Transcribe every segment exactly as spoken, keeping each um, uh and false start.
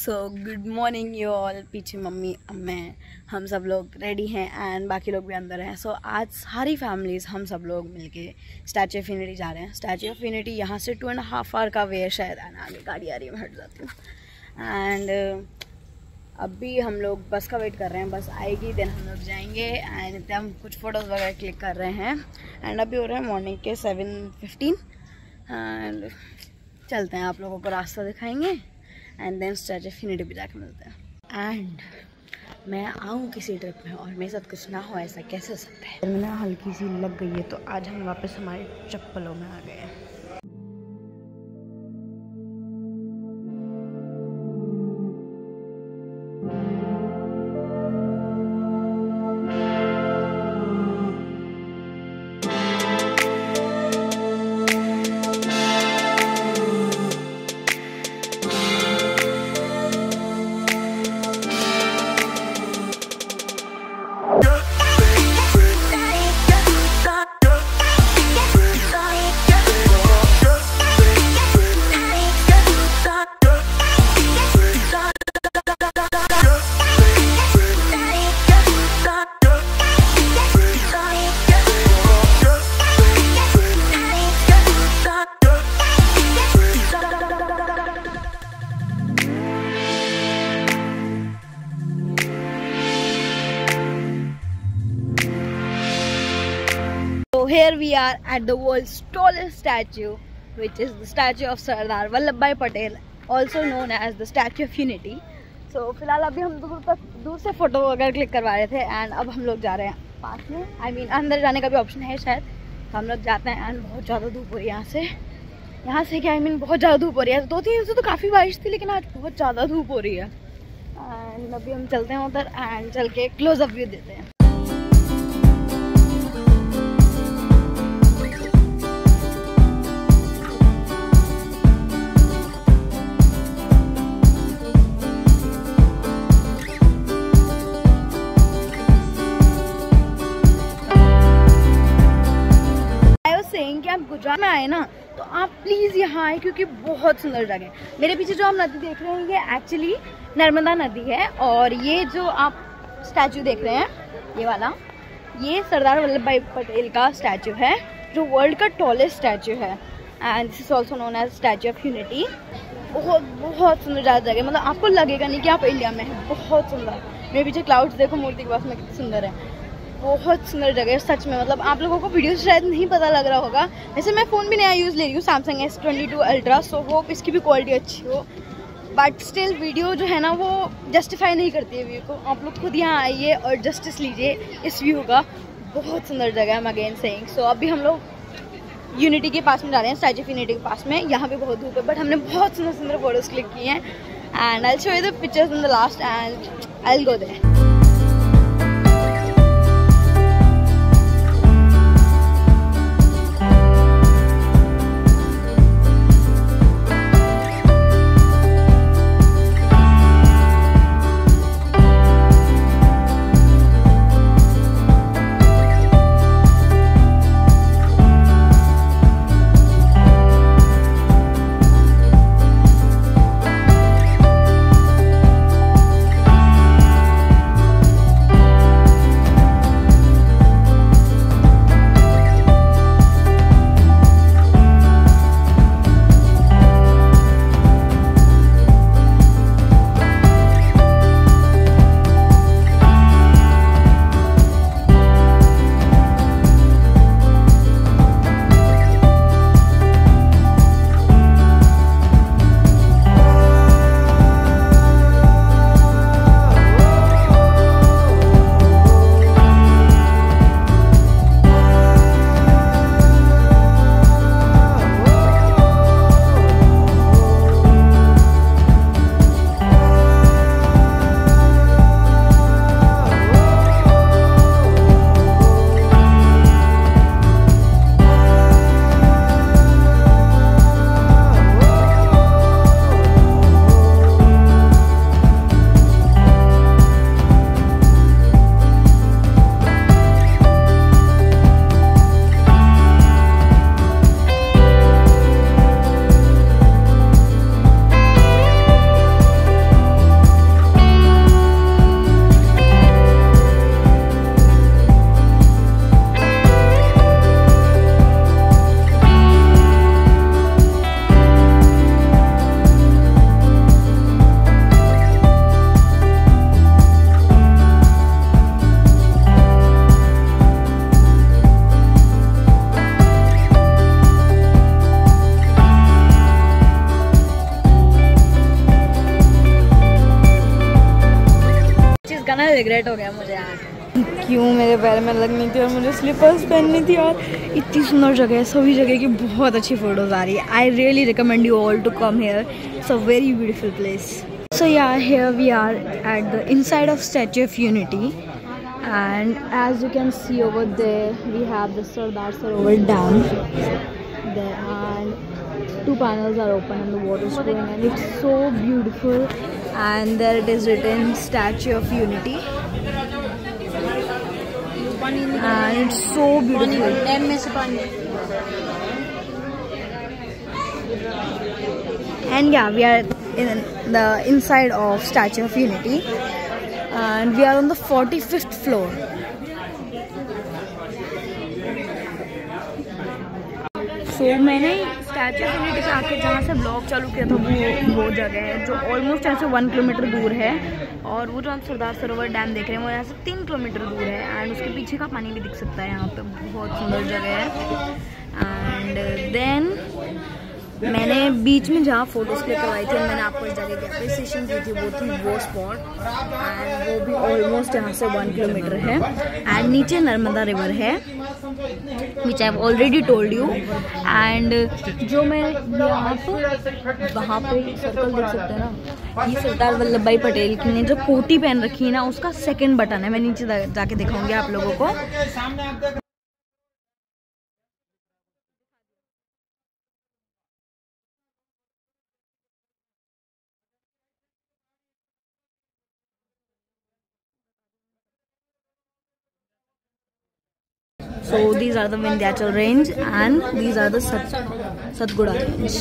So good morning you all. पीछे mummy मैं हम सब लोग रेडी हैं एंड बाकी लोग भी अंदर हैं। सो so, आज सारी फैमिलीज़ हम सब लोग मिलके स्टैचू ऑफ यूनिटी जा रहे हैं। स्टैचू ऑफ यूनिटी यहाँ से टू एंड हाफ आवर का वे है शायद। एंड आगे गाड़ी आ रही है, मैं हट जाती हूँ। एंड अभी हम लोग बस का वेट कर रहे हैं, बस आएगी देन हम लोग जाएंगे। एंड इतने हम कुछ फ़ोटोज़ वगैरह क्लिक कर रहे हैं। एंड अभी हो रहा है मॉर्निंग के सेवन फिफ्टीन। एंड चलते हैं, आप लोगों को रास्ता दिखाएंगे and then Statue of Unity भी जाके मिलते हैं। एंड मैं आऊँ किसी ट्रिप में और मेरे साथ कुछ ना हो, ऐसा कैसे हो सकता है। मैंने हल्की सी लग गई है तो आज हम वापस हमारे चप्पलों में आ गए हैं। So here we are at the world's tallest statue, which is the statue of Sardar Vallabhbhai Patel, also known as the Statue of Unity. So फिलहाल अभी हम दूर तक दूर से फोटो वगैरह क्लिक करवा रहे थे एंड अब हम लोग जा रहे हैं पास में। आई I मीन mean, अंदर जाने का भी ऑप्शन है शायद, तो हम लोग जाते हैं। एंड बहुत ज़्यादा धूप हो रही है यहाँ से यहाँ से क्या आई मीन बहुत ज़्यादा धूप हो रही है। दो तीन दिन से तो काफ़ी बारिश थी, लेकिन आज बहुत ज़्यादा धूप हो रही है। एंड अभी हम चलते हैं उधर एंड चल के क्लोजअप व्यू देते हैं। कि आप गुजरात में आए ना तो आप प्लीज़ यहाँ आए, क्योंकि बहुत सुंदर जगह है। मेरे पीछे जो आप नदी देख रहे हैं ये एक्चुअली नर्मदा नदी है, और ये जो आप स्टैचू देख रहे हैं ये वाला, ये सरदार वल्लभ भाई पटेल का स्टैचू है जो वर्ल्ड का टॉलेस्ट स्टैचू है। And this is also known as Statue of Unity. बहुत बहुत सुंदर जगह है, मतलब आपको लगेगा नहीं कि आप इंडिया में हैं। बहुत सुंदर। मेरे पीछे क्लाउड्स देखो मूर्ति के पास में कितने सुंदर है। बहुत सुंदर जगह है सच में। मतलब आप लोगों को वीडियो शायद नहीं पता लग रहा होगा। वैसे मैं फ़ोन भी नया यूज़ ले रही हूँ, Samsung S twenty two Ultra. So hope इसकी भी क्वालिटी अच्छी हो, बट स्टिल वीडियो जो है ना वो जस्टिफाई नहीं करती है व्यू को। आप लोग खुद यहाँ आइए और जस्टिस लीजिए इस व्यू का। बहुत सुंदर जगह है, मैं अगेन सेइंग। सो अभी हम लोग यूनिटी के पास में जा रहे हैं, स्टैचू ऑफ यूनिटी के पास में। यहाँ पे बहुत धूप है, बट हमने बहुत सुंदर सुंदर फोटोज़ क्लिक किए हैं। And I will show you the pictures in the last and I will go there. ना रिग्रेट हो गया मुझे यहाँ क्यों मेरे पैर में लगनी थी और मुझे स्लीपर्स पहननी थी। और इतनी सुंदर जगह है, सभी जगह की बहुत अच्छी फोटोज आ रही है। I really recommend you all to come here, it's a very beautiful place. So yeah here we are at the inside of Statue of Unity and as you can see over there we have the Sardar Sarovar Dam there, and two panels are open and the water is flowing and it's so beautiful, and there it is written Statue of Unity and it's so beautiful. And yeah, we are in the inside of Statue of Unity and we are on the forty-fifth floor. So so, मैंने Statue of Unity से आके जहाँ से blog चालू किया था वो वो जगह है जो ऑलमोस्ट यहाँ से वन किलोमीटर दूर है, और वो जो आप सरदार सरोवर डैम देख रहे हैं वो यहाँ से तीन किलोमीटर दूर है, एंड उसके पीछे का पानी भी दिख सकता है यहाँ पे, बहुत सुंदर जगह है। एंड देन मैंने बीच में जहाँ फोटोज क्लिक करवाई थी, मैंने आपको इस जगह की अप्रिसिएशन की थी, वो थी वो स्पॉट, एंड वो भी ऑलमोस्ट यहाँ से वन किलोमीटर है। एंड नीचे नर्मदा रिवर है which I have already told you. And जो मैं यहाँ पर वहाँ पे सर्कल देख सकते हैं ना, ये सरदार वल्लभ भाई पटेल की ने जो कोटी पहन रखी है ना उसका सेकेंड बटन है। मैं नीचे जाके दिखाऊंगी आप लोगों को। So these are the Vindhyachal range and these are the Sat Satgura range.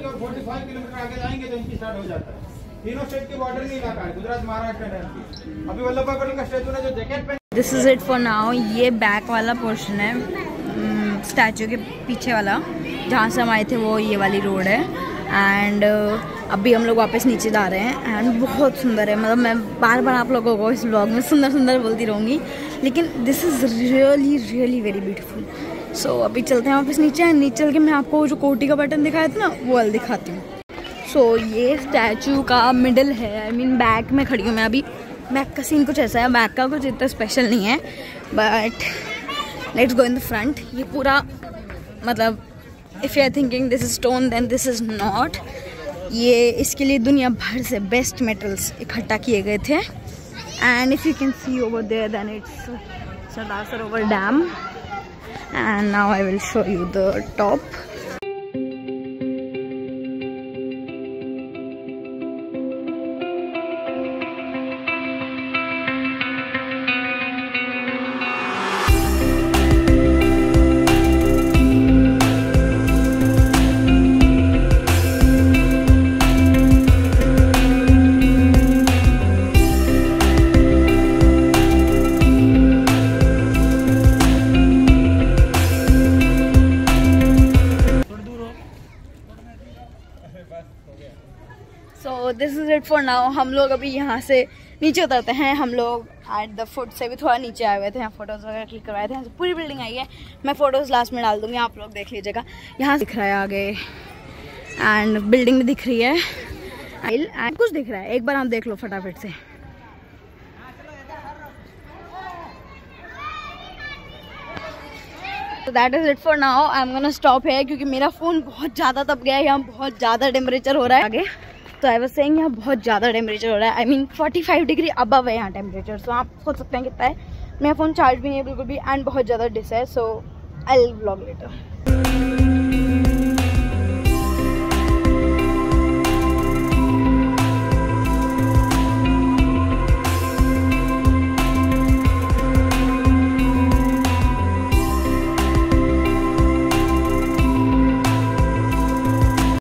This is it for now. ये बैक वाला पोर्शन है स्टैचू के पीछे वाला, जहाँ से हम आए थे वो ये वाली रोड है। एंड अभी हम लोग वापस नीचे जा रहे हैं एंड बहुत सुंदर है, मतलब मैं बार बार आप लोगों को इस व्लॉग में सुंदर सुंदर बोलती रहूँगी, लेकिन this is really really very beautiful. So अभी चलते हैं वापस नीचे, नीचे चल के मैं आपको जो कोटी का बटन दिखाया था ना वो वाला दिखाती हूँ। सो so, ये स्टैचू का मिडल है, आई मीन बैक में खड़ी हूँ मैं अभी। बैक का सीन कुछ ऐसा है, बैक का कुछ इतना स्पेशल नहीं है, but let's go in the front. ये पूरा मतलब if you are thinking this is stone then this is not. ये इसके लिए दुनिया भर से बेस्ट मेटल्स इकट्ठा किए गए थे। And if you can see over there then it's Sardar Sarovar dam. And now I will show you the top. So this is it for now. हम लोग अभी यहाँ से नीचे उतरते हैं। हम लोग एट द फुट से भी थोड़ा नीचे आए हुए थे, यहाँ फोटोज़ वगैरह क्लिक करवाए थे। यहाँ से पूरी बिल्डिंग आई है, मैं फ़ोटोज़ लास्ट में डाल दूँगी, आप लोग देख लीजिएगा। यहाँ दिख रहा है आगे एंड बिल्डिंग भी दिख रही है एंड कुछ दिख रहा है, एक बार हम देख लो फटाफट से। तो that is it for now. I am gonna stop है क्योंकि मेरा फ़ोन बहुत ज़्यादा तप गया है, यहाँ बहुत ज़्यादा टेम्परेचर हो रहा है आगे। तो आई वाज सेइंग यहाँ बहुत ज़्यादा टेम्परेचर हो रहा है, आई मीन पैंतालीस डिग्री अबव है यहाँ टेम्परेचर। सो आप सोच सकते हैं कितना है। मेरा फ़ोन चार्ज भी नहीं है बिल्कुल भी एंड बहुत ज़्यादा डिस है। So I will vlog letter.